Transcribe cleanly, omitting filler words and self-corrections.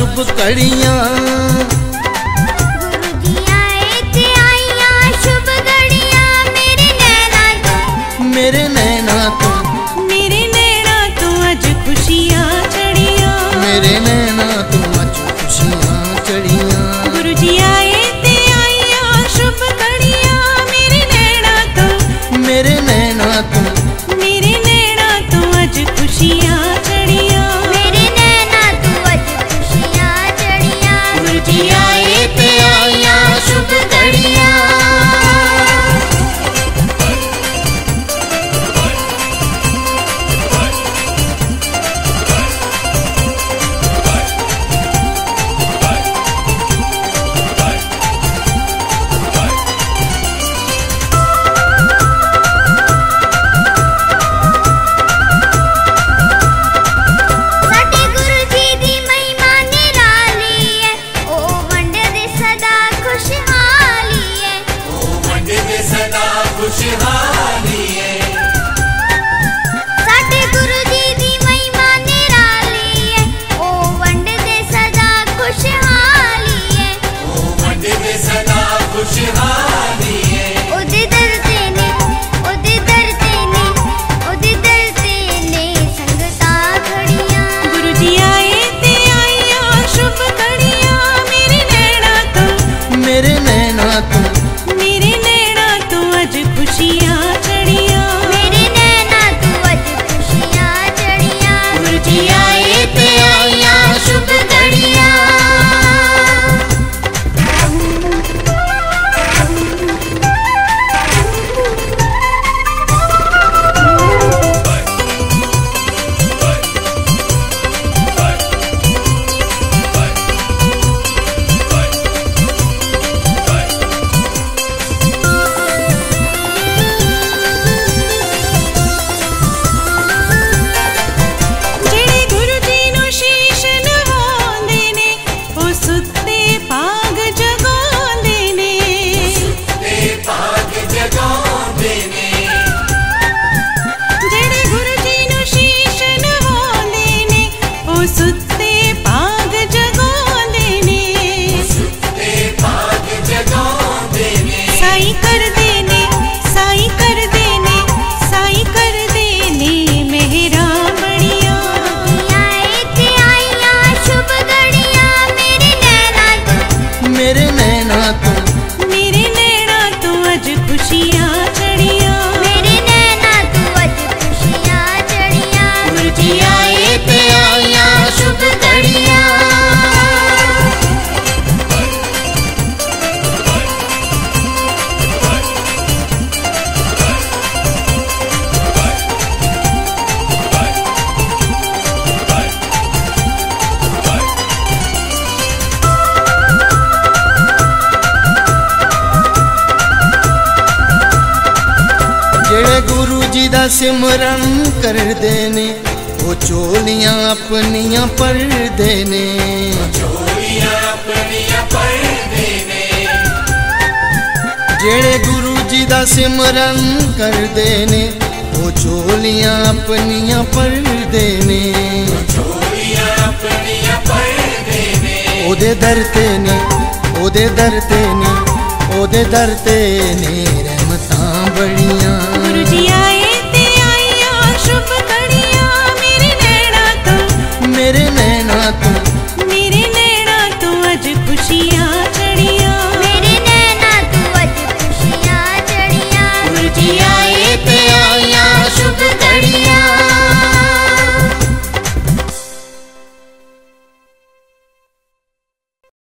शुभ घड़ियां। गुरुजी आए ते आईयां शुभ घड़ियां। मेरे नैना तो, मेरे नैना तो, मेरे नैना तो अज खुशियां चढ़ियां। मेरे नैना तो अज खुशियां चढ़ियां। गुरुजी आए ते आईयां शुभ घड़ियां। मेरे नैना तो, मेरे नैना तो, मेरे नैना तो अज खुशियां चढ़ियां। मेरे नैना तो अज खुशियां चढ़ियां। गुरुजी आए ते आईयां शुभ घड़ियां। साडे गुरुजी दी महिमा निराली है। ओ वंडदे सदा खुशहाली है। ओ वंडदे सदा खुशहाली है। साडे गुरुजी दी महिमा निराली है। ओ वंडदे सदा खुशहाली है। ओ वंडदे सदा खुशहाली है। ओदे दर ते ने, ओदे दर ते ने, ओदे दर ते ने संगतां खड़ियां। गुरुजी आए ते आईयां शुभ घड़ियां। मेरे नैना तो, मेरे नैना तो, मेरे नैना तो अज खुशियां चढ़ियां। मेरे नैना तो अज खुशियां चढ़ियां। गुरुजी आए ते आईयां शुभ घड़ियां। ਜਿਹੜੇ ਗੁਰੂ ਜੀ ਨੂੰ ਸ਼ੀਸ਼ ਨਵਾਉਂਦੇ ਨੇ ਉਹ ਸੁੱਤੇ ਭਾਗ ਜਗਾਉਂਦੇ ਨੇ। ते भाग जगाਉਂਦੇ ਨੇ। ਜਿਹੜੇ ਗੁਰੂ ਜੀ ਨੂੰ ਸ਼ੀਸ਼ ਨਵਾਉਂਦੇ ਨੇ ਉਹ ਸੁੱਤੇ ਭਾਗ ਜਗਾਉਂਦੇ ਨੇ। ते भाग जगाਉਂਦੇ ਨੇ। ਸਾਈ ਕਰਦੇ ਨੇ, ਸਾਈ ਕਰਦੇ ਨੇ, ਸਾਈ ਕਰਦੇ ਨੇ ਮਿਹਰਾਂ ਬੜੀਆਂ। आए ते आईयां शुभ घड़ियां। मेरे नैना तो, मेरे नैना तो, ਮੇਰੇ ਨੈਣਾ ਤੋਂ ਅੱਜ ਖੁਸ਼ੀਆਂ ਚੜੀਆਂ। मेरे नैना तो अज खुशियां चढ़ियां। गुरुजी आए ते आईयां शुभ घड़ियां। ਜਿਹੜੇ ਗੁਰੂ ਜੀ ਦਾ ਸਿਮਰਨ ਕਰਦੇ ਨੇ ਉਹ ਚੋਲੀਆਂ ਆਪਣੀਆਂ ਪਰਦੇ ਨੇ। ਚੋਲੀਆਂ ਆਪਣੀਆਂ ਪਰਦੇ ਨੇ। ਜਿਹੜੇ ਗੁਰੂ ਜੀ ਦਾ ਸਿਮਰਨ ਕਰਦੇ ਨੇ ਉਹ ਚੋਲੀਆਂ ਆਪਣੀਆਂ ਪਰਦੇ ਨੇ। ਚੋਲੀਆਂ ਆਪਣੀਆਂ ਪਰਦੇ ਨੇ। ਉਹਦੇ ਦਰ ਤੇ ਨੇ, ਉਹਦੇ ਦਰ ਤੇ ਨੇ, ਉਹਦੇ ਦਰ ਤੇ ਨੇ ਰਹਿਮਤਾਂ ਬੜੀਆਂ। ਗੁरुजी ਆਏ ਤੇ ਆਈਆਂ शुभ घड़ियां। मेरे नैना तो, मेरे नैना तो,